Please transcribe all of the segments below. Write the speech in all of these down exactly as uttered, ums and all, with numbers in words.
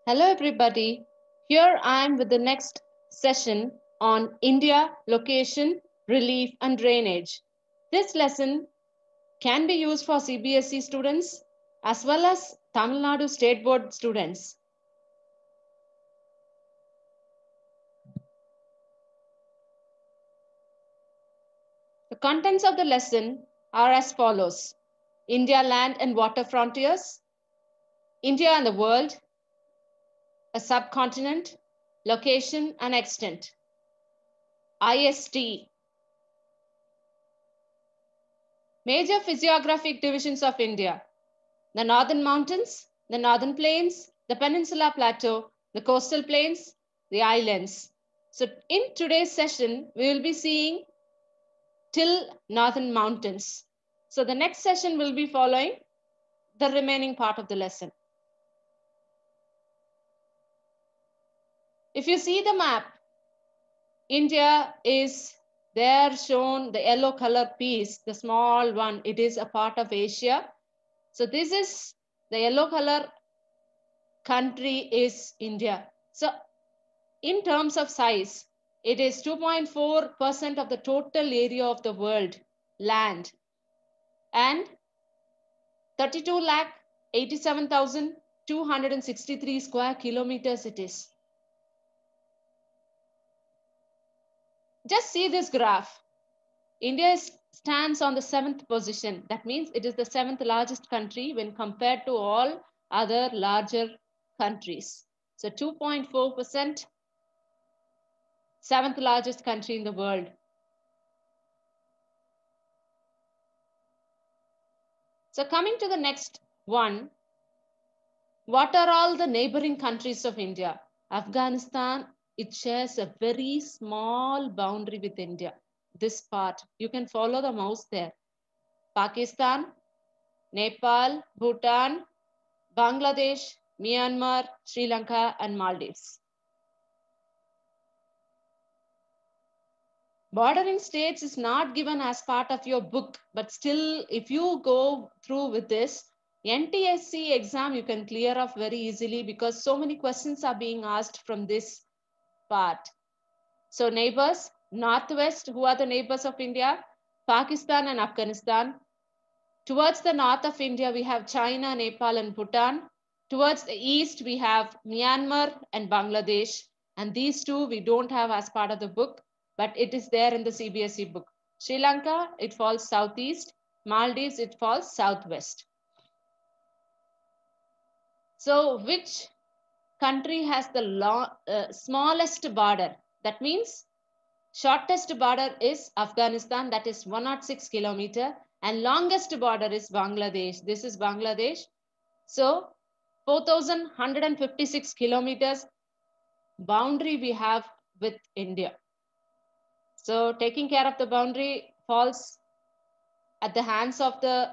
Hello everybody, here I am with the next session on India, location, relief and drainage. This lesson can be used for C B S E students as well as Tamil Nadu State Board students. The contents of the lesson are as follows: India land and water frontiers, India and the world, a subcontinent, location and extent, I S T, major physiographic divisions of India: the northern mountains, the northern plains, the peninsula plateau, the coastal plains, the islands. So in today's session, we will be seeing till northern mountains. So the next session will be following the remaining part of the lesson. If you see the map, India is there shown, the yellow color piece, the small one, it is a part of Asia. So this is the yellow color country is India. So in terms of size, it is two point four percent of the total area of the world land, and thirty-two lakh eighty-seven thousand two hundred sixty-three square kilometers it is. Just see this graph. India is, stands on the seventh position. That means it is the seventh largest country when compared to all other larger countries. So two point four percent, seventh largest country in the world. So coming to the next one, what are all the neighboring countries of India? Afghanistan, it shares a very small boundary with India. This part, you can follow the mouse there. Pakistan, Nepal, Bhutan, Bangladesh, Myanmar, Sri Lanka, and Maldives. Bordering states is not given as part of your book, but still, if you go through with this, N T S C exam you can clear off very easily because so many questions are being asked from this part. So neighbors, northwest, who are the neighbors of India? Pakistan and Afghanistan. Towards the north of India, we have China, Nepal, and Bhutan. Towards the east, we have Myanmar and Bangladesh. And these two we don't have as part of the book, but it is there in the C B S E book. Sri Lanka, it falls southeast. Maldives, it falls southwest. So which country has the long, uh, smallest border? That means shortest border is Afghanistan, that is one hundred six kilometer, and longest border is Bangladesh. This is Bangladesh. So four thousand one hundred fifty-six kilometers boundary we have with India. So taking care of the boundary falls at the hands of the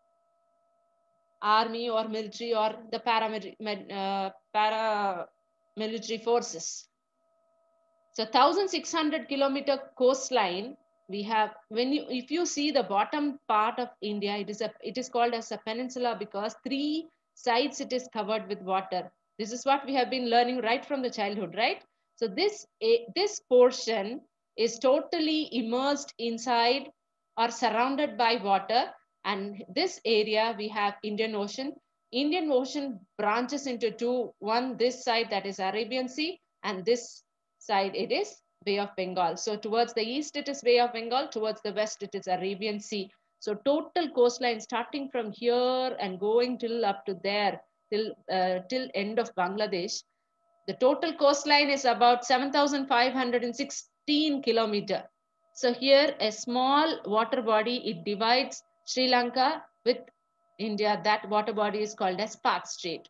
army or military or the paramilitary uh, paramilitary forces. So one thousand six hundred kilometer coastline we have. When you, if you see the bottom part of India, it is a, it is called as a peninsula because three sides it is covered with water. This is what we have been learning right from the childhood, right? So this a, this portion is totally immersed inside or surrounded by water, and this area we have Indian Ocean. Indian Ocean branches into two. One this side, that is Arabian Sea, and this side it is Bay of Bengal. So towards the east it is Bay of Bengal, towards the west it is Arabian Sea. So total coastline starting from here and going till up to there, till uh, till end of Bangladesh. The total coastline is about seven thousand five hundred sixteen kilometer. So here a small water body, it divides Sri Lanka with India. That water body is called as Park Strait.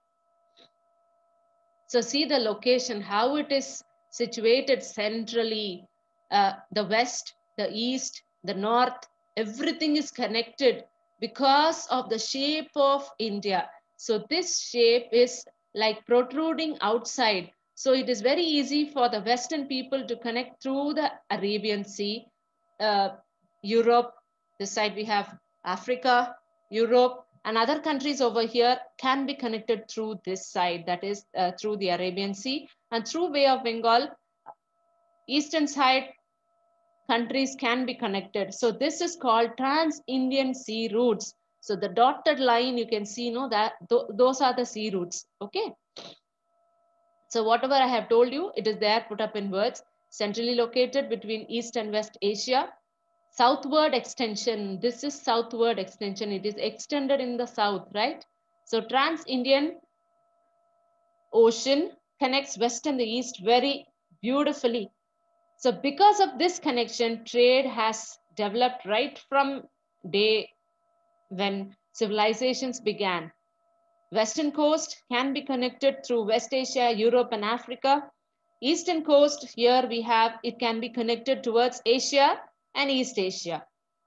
So see the location, how it is situated centrally. Uh, the west, the east, the north, everything is connected because of the shape of India. So this shape is like protruding outside. So it is very easy for the Western people to connect through the Arabian Sea, uh, Europe. This side we have Africa, Europe, And other countries over here can be connected through this side, that is uh, through the Arabian Sea, and through Bay of Bengal, eastern side countries can be connected. So this is called trans-Indian sea routes. So the dotted line you can see, no, that th those are the sea routes. Okay. So whatever I have told you, it is there put up in words. Centrally located between East and West Asia. Southward extension. This is southward extension. It is extended in the south, right? So trans-Indian Ocean connects West and the East very beautifully. So because of this connection, trade has developed right from day when civilizations began. Western coast can be connected through West Asia, Europe, and Africa. Eastern coast, here we have, it can be connected towards Asia and East Asia.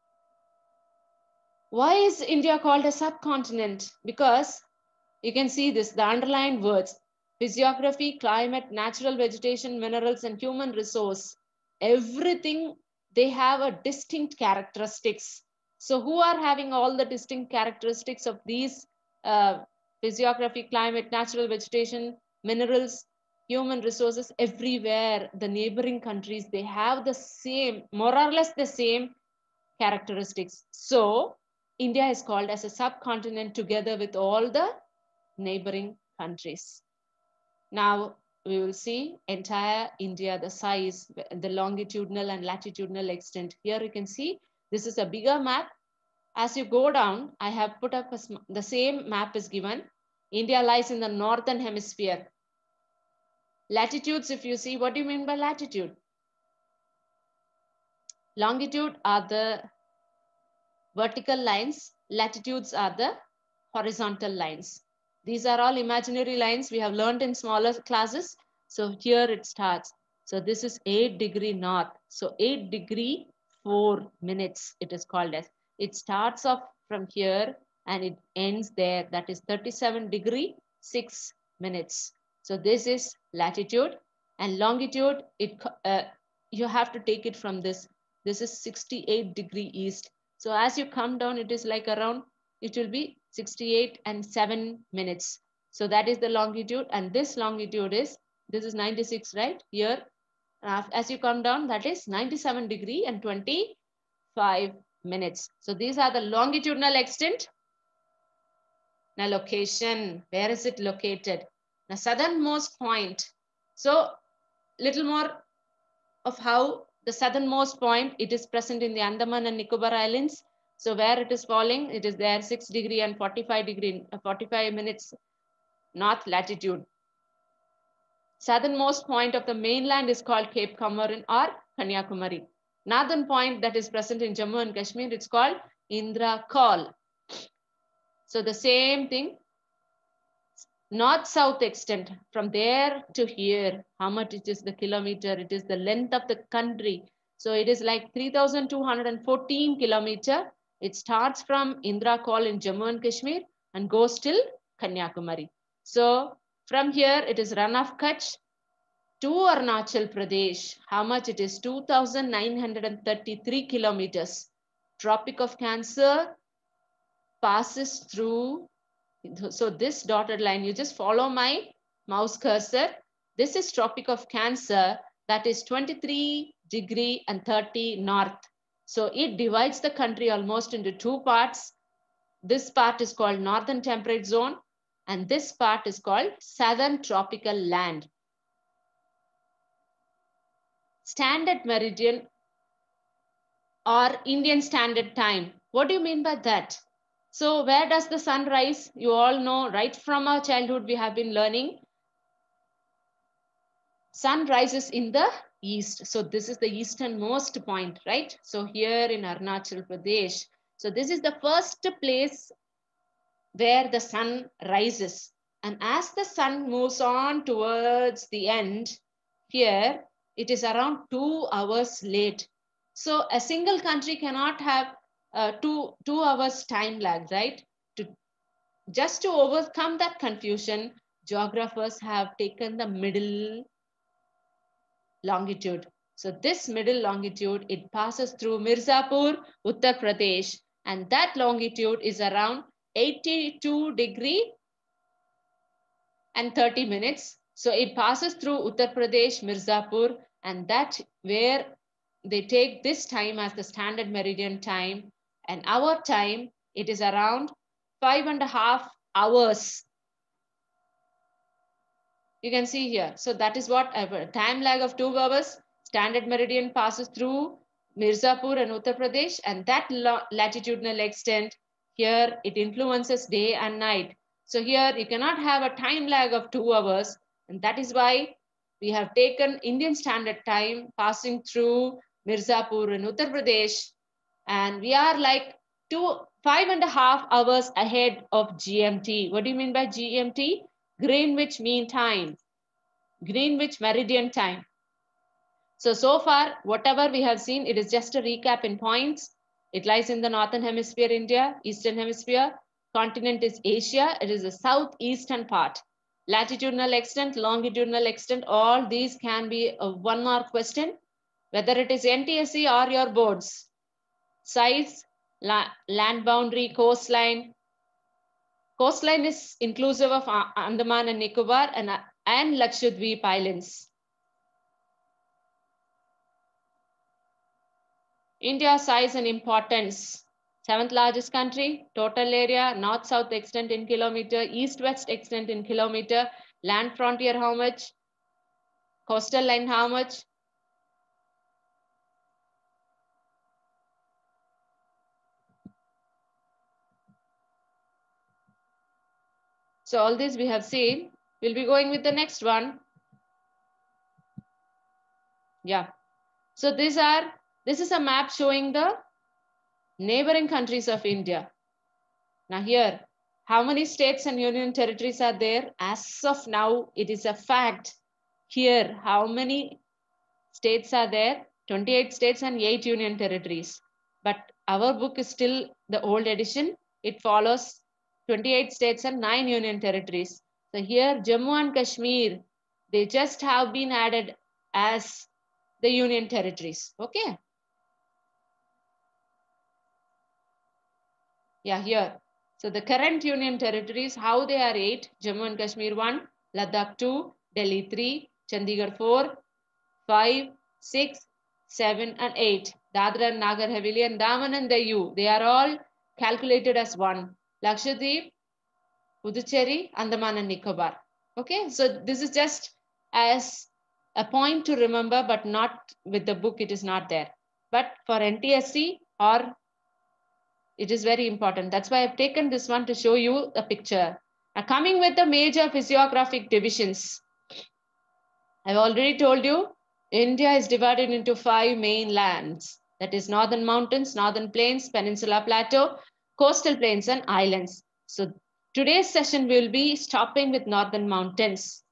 Why is India called a subcontinent? Because you can see this, the underlined words: physiography, climate, natural vegetation, minerals, and human resource. Everything, they have a distinct characteristics. So who are having all the distinct characteristics of these uh, physiography, climate, natural vegetation, minerals, human resources? Everywhere, the neighboring countries, they have the same, more or less the same characteristics. So India is called as a subcontinent together with all the neighboring countries. Now we will see entire India, the size, the longitudinal and latitudinal extent. Here you can see this is a bigger map. As you go down, I have put up a, the same map is given. India lies in the northern hemisphere. Latitudes, if you see, what do you mean by latitude? Longitude are the vertical lines, latitudes are the horizontal lines. These are all imaginary lines we have learned in smaller classes. So here it starts. So this is eight degree north. So eight degree four minutes it is called as. It starts off from here and it ends there. That is thirty-seven degree six minutes. So this is latitude, and longitude, it uh, you have to take it from this. This is sixty-eight degree east. So as you come down, it is like around, it will be sixty-eight and seven minutes. So that is the longitude, and this longitude is, this is ninety-six, right? Here, as you come down, that is ninety-seven degree and twenty-five minutes. So these are the longitudinal extent. Now location, where is it located? Now southernmost point. So little more of how the southernmost point, it is present in the Andaman and Nicobar Islands. So where it is falling, it is there six degree and forty-five degree, forty-five minutes north latitude. Southernmost point of the mainland is called Cape Comorin or Kanyakumari. Northern point that is present in Jammu and Kashmir, it's called Indra Col. So the same thing, north-south extent from there to here, how much it is the kilometer, it is the length of the country. So it is like three thousand two hundred fourteen kilometer. It starts from Indra Col in Jammu and Kashmir and goes till Kanyakumari. So from here, it is Rann of Kutch to Arunachal Pradesh. How much it is? two thousand nine hundred thirty-three kilometers. Tropic of Cancer passes through. So this dotted line, you just follow my mouse cursor. This is Tropic of Cancer, that is twenty-three degree and thirty north. So it divides the country almost into two parts. This part is called Northern Temperate Zone, and this part is called Southern Tropical Land. Standard Meridian or Indian Standard Time. What do you mean by that? So where does the sun rise? You all know, right from our childhood we have been learning. Sun rises in the east. So this is the easternmost point, right? So here in Arunachal Pradesh. So this is the first place where the sun rises. And as the sun moves on towards the end, here it is around two hours late. So a single country cannot have uh, two, two hours time lag, right? To, just to overcome that confusion, geographers have taken the middle longitude. So this middle longitude, it passes through Mirzapur, Uttar Pradesh, and that longitude is around eighty-two degree and thirty minutes. So it passes through Uttar Pradesh, Mirzapur, and that where they take this time as the standard meridian time. And our time, it is around five and a half hours. You can see here. So that is what a time lag of two hours. Standard meridian passes through Mirzapur and Uttar Pradesh, and that latitudinal extent here, it influences day and night. So here you cannot have a time lag of two hours, and that is why we have taken Indian Standard Time passing through Mirzapur and Uttar Pradesh, and we are like two five and a half hours ahead of G M T. What do you mean by G M T? Greenwich Mean Time, Greenwich Meridian Time. So, so far, whatever we have seen, it is just a recap in points. It lies in the Northern Hemisphere, India, Eastern Hemisphere. Continent is Asia. It is the southeastern part. Latitudinal extent, longitudinal extent, all these can be a one mark question, whether it is N T S C or your boards. Size, la land boundary, coastline. Coastline is inclusive of Andaman and Nicobar and, and Lakshadweep Islands. India size and importance. Seventh largest country, total area, north-south extent in kilometer, east-west extent in kilometer, land frontier how much, coastal line how much. So all this we have seen. We'll be going with the next one. Yeah. So these are, this is a map showing the neighboring countries of India. Now here, how many states and union territories are there? As of now, it is a fact. Here, how many states are there? twenty-eight states and eight union territories. But our book is still the old edition. It follows twenty-eight states and nine union territories. So here, Jammu and Kashmir, they just have been added as the union territories. Okay. Yeah, here. So the current union territories, how they are eight: Jammu and Kashmir one, Ladakh two, Delhi three, Chandigarh four, five, six, seven, and eight. Dadra and Nagar Haveli and Daman and Dayu, they are all calculated as one. Lakshadweep, Puducherry, Andaman and Nicobar. Okay, so this is just as a point to remember, but not with the book, it is not there. But for N T S C or it is very important. That's why I've taken this one to show you a picture. Now coming with the major physiographic divisions. I've already told you, India is divided into five main lands. That is Northern Mountains, Northern Plains, Peninsula Plateau, Coastal Plains and Islands. So today's session will be stopping with Northern Mountains.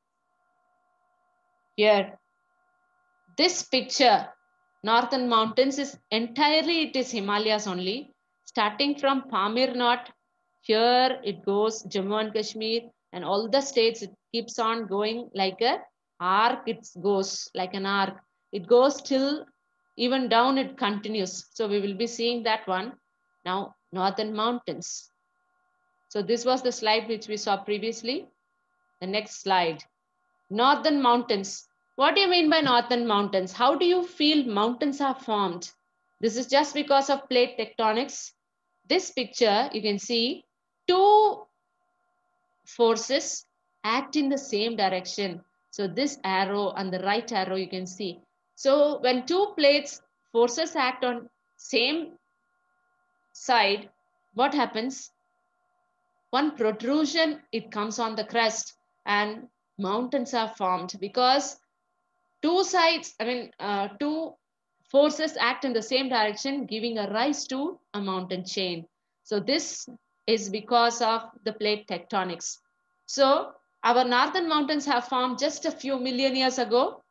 Here, this picture, Northern Mountains is entirely, it is Himalayas only. Starting from Pamir Knot, here it goes Jammu and Kashmir and all the states, it keeps on going like a arc, it goes like an arc. It goes till even down it continues. So we will be seeing that one. Now, Northern Mountains. So this was the slide which we saw previously. The next slide. Northern Mountains. What do you mean by Northern Mountains? How do you feel mountains are formed? This is just because of plate tectonics. This picture, you can see two forces act in the same direction. So this arrow and the right arrow you can see. So when two plates forces act on same side, what happens? One protrusion, it comes on the crest and mountains are formed because two sides, I mean, uh, two forces act in the same direction, giving a rise to a mountain chain. So this is because of the plate tectonics. So our northern mountains have formed just a few million years ago.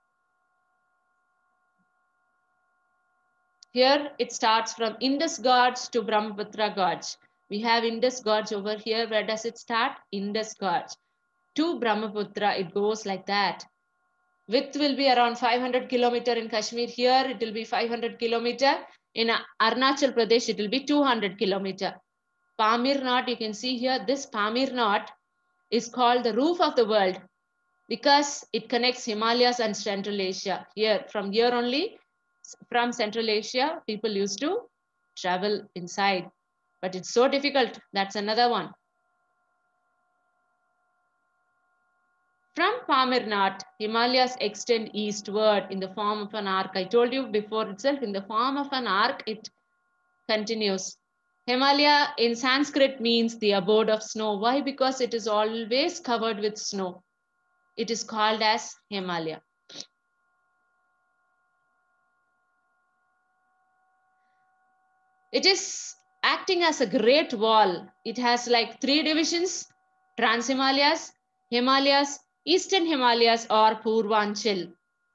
Here it starts from Indus Gorge to Brahmaputra Gorge. We have Indus Gorge over here. Where does it start? Indus Gorge. To Brahmaputra, it goes like that. Width will be around five hundred kilometer in Kashmir. Here it will be five hundred kilometer. In Arunachal Pradesh, it will be two hundred kilometer. Pamir knot, you can see here, this Pamir knot is called the roof of the world because it connects Himalayas and Central Asia. Here, from here only, from Central Asia, people used to travel inside. But it's so difficult. That's another one. From Pamir knot, Himalayas extend eastward in the form of an arc. I told you before itself, in the form of an arc, it continues. Himalaya in Sanskrit means the abode of snow. Why? Because it is always covered with snow. It is called as Himalaya. It is acting as a great wall. It has like three divisions: Trans-Himalayas, Himalayas, Eastern Himalayas, or Purvanchal.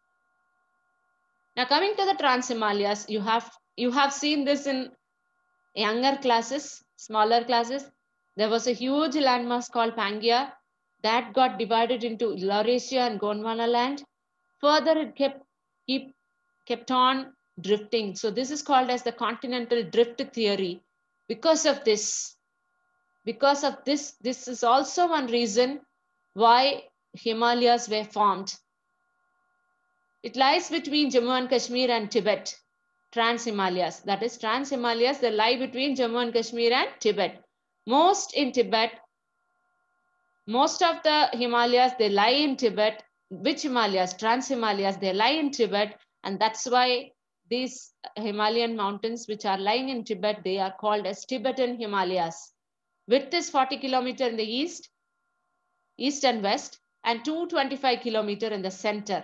Now coming to the Trans-Himalayas, you have, you have seen this in younger classes, smaller classes. There was a huge landmass called Pangaea that got divided into Laurasia and Gondwana land. Further, it kept, keep, kept on drifting. So this is called as the continental drift theory. Because of this, because of this, this is also one reason why Himalayas were formed. It lies between Jammu and Kashmir and Tibet, Trans-Himalayas. That is, Trans-Himalayas, they lie between Jammu and Kashmir and Tibet. Most in Tibet, most of the Himalayas, they lie in Tibet. Which Himalayas? Trans-Himalayas, they lie in Tibet. And that's why these Himalayan mountains, which are lying in Tibet, they are called as Tibetan Himalayas. Width is forty kilometers in the east, east and west, and two hundred twenty-five kilometers in the center.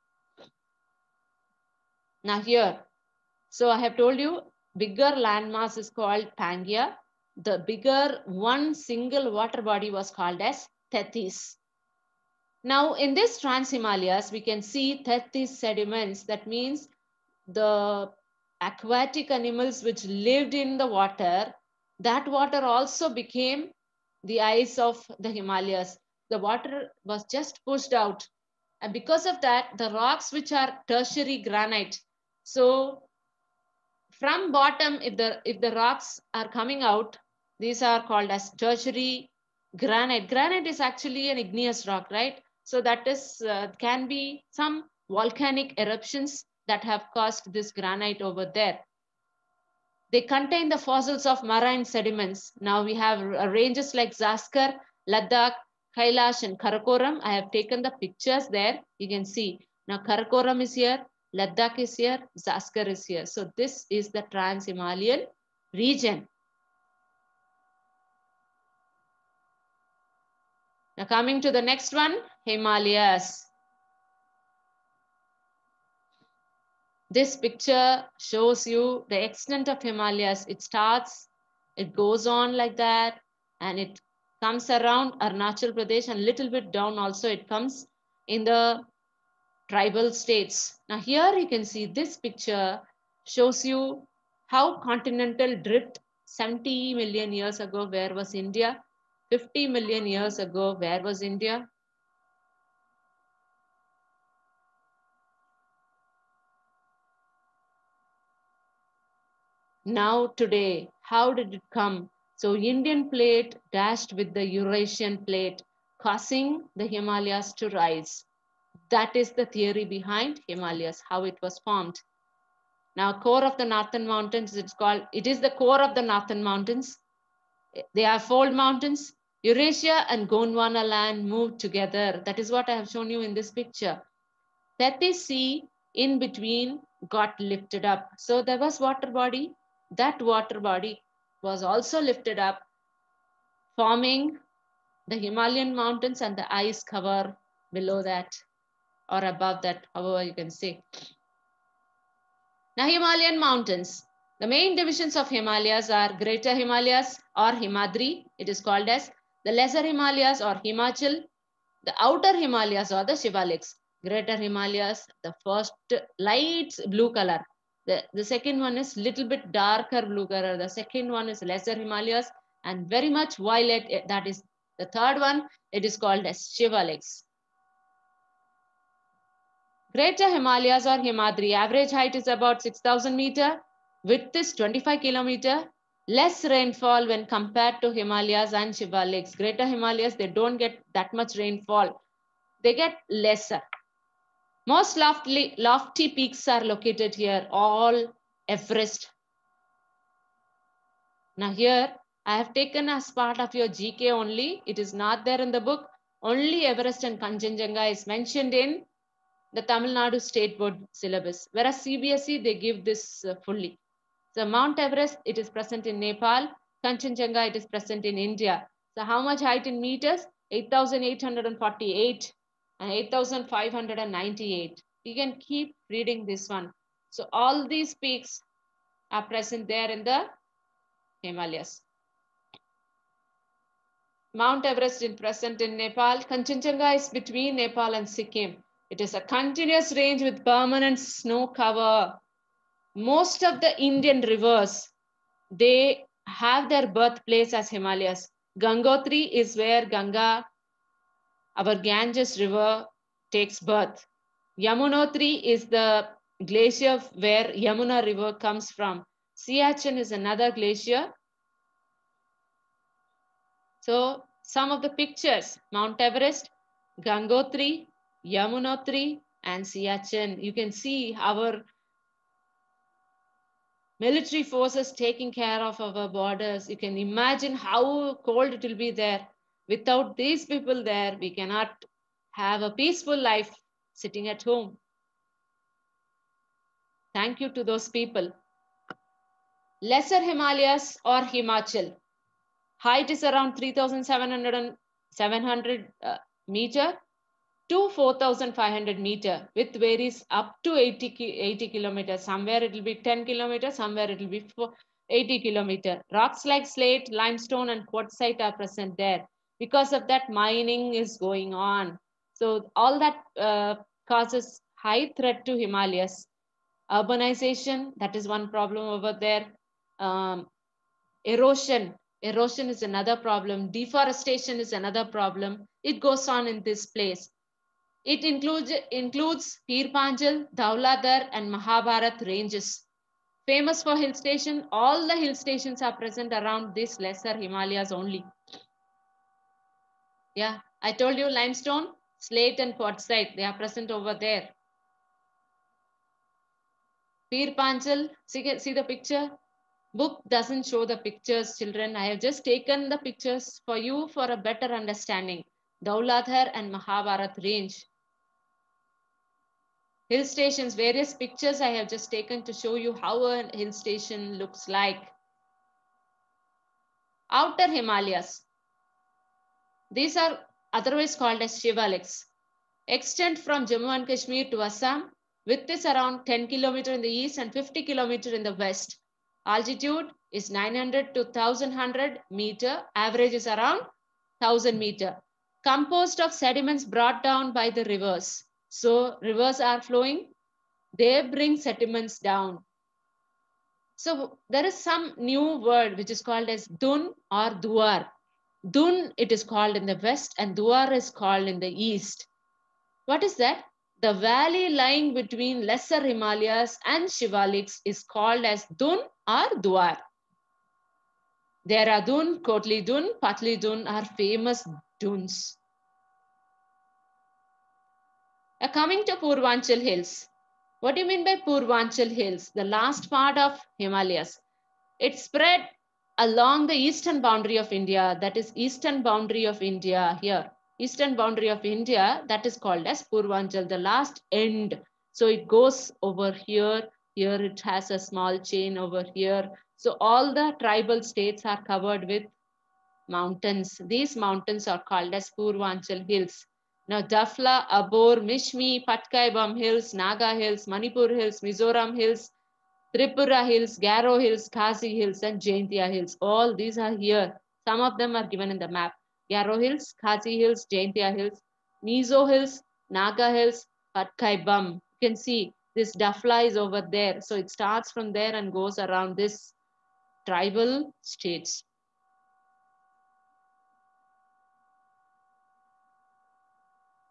Now here, so I have told you, bigger landmass is called Pangaea. The bigger one single water body was called as Tethys. Now in this Trans-Himalayas, we can see Tethys sediments. That means the aquatic animals which lived in the water, that water also became the ice of the Himalayas. The water was just pushed out. And because of that, the rocks which are tertiary granite. So from bottom, if the, if the rocks are coming out, these are called as tertiary granite. Granite is actually an igneous rock, right? So that is, uh, can be some volcanic eruptions that have caused this granite over there. They contain the fossils of marine sediments. Now we have ranges like Zaskar, Ladakh, Kailash, and Karakoram. I have taken the pictures there. You can see. Now Karakoram is here, Ladakh is here, Zaskar is here. So this is the Trans-Himalayan region. Now coming to the next one, Himalayas. This picture shows you the extent of Himalayas. It starts, it goes on like that, and it comes around Arunachal Pradesh, and little bit down also it comes in the tribal states. Now here you can see this picture shows you how continental drift seventy million years ago, where was India? fifty million years ago, where was India? Now today, how did it come? So Indian plate dashed with the Eurasian plate, causing the Himalayas to rise. That is the theory behind Himalayas, how it was formed. Now core of the Northern Mountains, it's called, it is the core of the Northern Mountains. They are fold mountains. Eurasia and Gondwana land moved together. That is what I have shown you in this picture. Tethys Sea in between got lifted up. So there was water body. That water body was also lifted up, forming the Himalayan mountains and the ice cover below that or above that, however you can say. Now Himalayan mountains. The main divisions of Himalayas are Greater Himalayas or Himadri. It is called as the Lesser Himalayas or Himachal. The Outer Himalayas or the Shivaliks. Greater Himalayas, the first light blue color. The, the second one is little bit darker blue color. The second one is Lesser Himalayas and very much violet. That is the third one. It is called as Shivaliks. Greater Himalayas or Himadri. Average height is about six thousand meter. Width is twenty-five kilometer. Less rainfall when compared to Himalayas and Shivaliks. Greater Himalayas, they don't get that much rainfall. They get lesser. Most lofty, lofty peaks are located here, all Everest. Now here, I have taken as part of your G K only. It is not there in the book. Only Everest and Kanchenjunga is mentioned in the Tamil Nadu State Board syllabus. Whereas C B S E, they give this uh, fully. So Mount Everest, it is present in Nepal. Kanchenjunga, it is present in India. So how much height in meters? eight thousand eight hundred forty-eight and eight thousand five hundred ninety-eight. You can keep reading this one. So all these peaks are present there in the Himalayas. Mount Everest is present in Nepal. Kanchenjunga is between Nepal and Sikkim. It is a continuous range with permanent snow cover. Most of the Indian rivers, they have their birthplace as Himalayas. Gangotri is where Ganga, our Ganges river, takes birth. Yamunotri is the glacier where Yamuna river comes from. Siachen is another glacier. So some of the pictures, Mount Everest, Gangotri, Yamunotri, and Siachen. You can see our military forces taking care of our borders. You can imagine how cold it will be there. Without these people there, we cannot have a peaceful life sitting at home. Thank you to those people. Lesser Himalayas or Himachal. Height is around three thousand seven hundred uh, meter to four thousand five hundred meter, with varies up to eighty, eighty kilometers. Somewhere it will be ten kilometers, somewhere it will be eighty kilometers. Rocks like slate, limestone, and quartzite are present there. Because of that, mining is going on. So all that uh, causes high threat to Himalayas. Urbanization, that is one problem over there. Um, erosion, erosion is another problem. Deforestation is another problem. It goes on in this place. It includes, includes Pir Panjal, Dhauladhar, and Mahabharat ranges. Famous for hill station, all the hill stations are present around this lesser Himalayas only. Yeah, I told you limestone, slate, and quartzite, they are present over there. Pir Panjal, see, see the picture? Book doesn't show the pictures, children. I have just taken the pictures for you for a better understanding. Dhauladhar and Mahabharat range. Hill stations, various pictures I have just taken to show you how a hill station looks like. Outer Himalayas. These are otherwise called as Shivaliks. Extend from Jammu and Kashmir to Assam. Width is around ten kilometers in the east and fifty kilometers in the west. Altitude is nine hundred to one thousand one hundred meter. Average is around one thousand meter. Composed of sediments brought down by the rivers. So rivers are flowing. They bring sediments down. So there is some new word which is called as Dun or Duar. Dun, it is called in the west, and Duar is called in the east. What is that? The valley lying between lesser Himalayas and Shivaliks is called as Dun or Duar. Dehradun, Kotli Dun, Patli Dun are famous duns. Uh, coming to Purvanchal Hills. What do you mean by Purvanchal Hills? The last part of Himalayas. It spread along the eastern boundary of India. That is eastern boundary of India here. Eastern boundary of India, that is called as Purvanchal, the last end. So it goes over here. Here it has a small chain over here. So all the tribal states are covered with mountains. These mountains are called as Purvanchal Hills. Now, Dafla, Abor, Mishmi, Patkaibam Hills, Naga Hills, Manipur Hills, Mizoram Hills, Tripura Hills, Garo Hills, Khasi Hills, and Jaintia Hills. All these are here. Some of them are given in the map. Garo Hills, Khasi Hills, Jaintia Hills, Mizo Hills, Naga Hills, Patkaibam. You can see this Dafla is over there. So it starts from there and goes around this tribal states.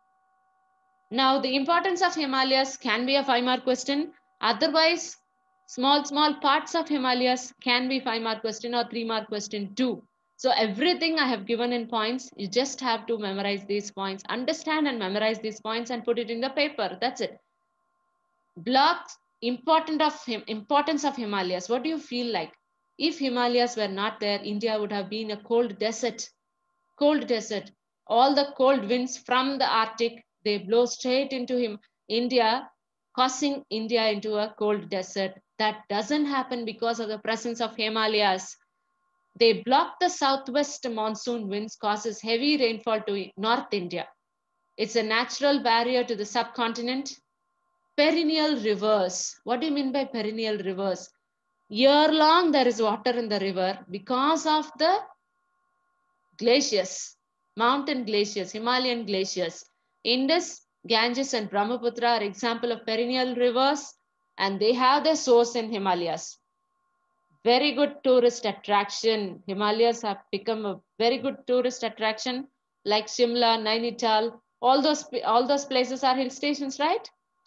Now, the importance of Himalayas can be a five mark question. Otherwise, Small, small parts of Himalayas can be five mark question or three mark question too. So everything I have given in points, you just have to memorize these points, understand and memorize these points and put it in the paper. That's it. Blocks, important of him, importance of Himalayas. What do you feel like? If Himalayas were not there, India would have been a cold desert. Cold desert. All the cold winds from the Arctic, they blow straight into him, India, causing India into a cold desert. That doesn't happen because of the presence of Himalayas. They block the southwest monsoon winds, causes heavy rainfall to North India. It's a natural barrier to the subcontinent. Perennial rivers. What do you mean by perennial rivers? Year long there is water in the river because of the glaciers, mountain glaciers, Himalayan glaciers. Indus, Ganges and Brahmaputra are example of perennial rivers and they have their source in Himalayas. Very good tourist attraction. Himalayas have become a very good tourist attraction like Shimla, Nainital. All those, all those places are hill stations, right?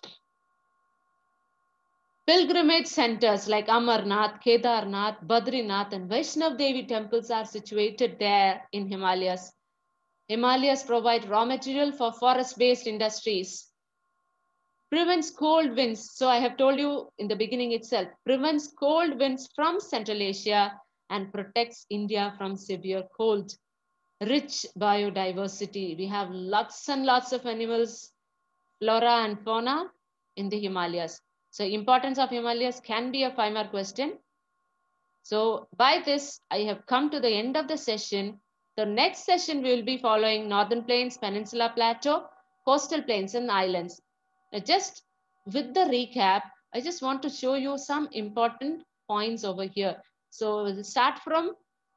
Pilgrimage centers like Amarnath, Kedarnath, Badrinath, and Vaishnav Devi temples are situated there in Himalayas. Himalayas provide raw material for forest-based industries. Prevents cold winds. So I have told you in the beginning itself, prevents cold winds from Central Asia and protects India from severe cold. Rich biodiversity. We have lots and lots of animals, flora and fauna in the Himalayas. So importance of Himalayas can be a five mark question. So by this, I have come to the end of the session. The next session we will be following Northern Plains, Peninsula Plateau, coastal plains and islands. Now just with the recap, I just want to show you some important points over here. So we'll start from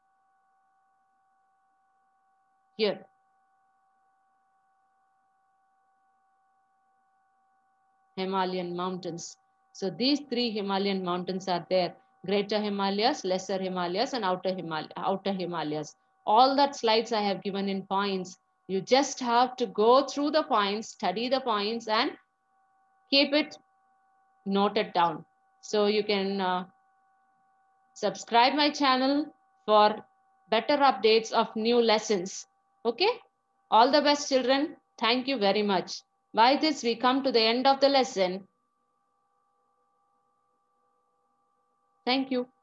here. Himalayan mountains. So these three Himalayan mountains are there. Greater Himalayas, Lesser Himalayas and Outer, Himal Outer Himalayas. All that slides I have given in points. You just have to go through the points, study the points and keep it noted down. So you can uh, subscribe my channel for better updates of new lessons. Okay? All the best, children. Thank you very much. By this, we come to the end of the lesson. Thank you.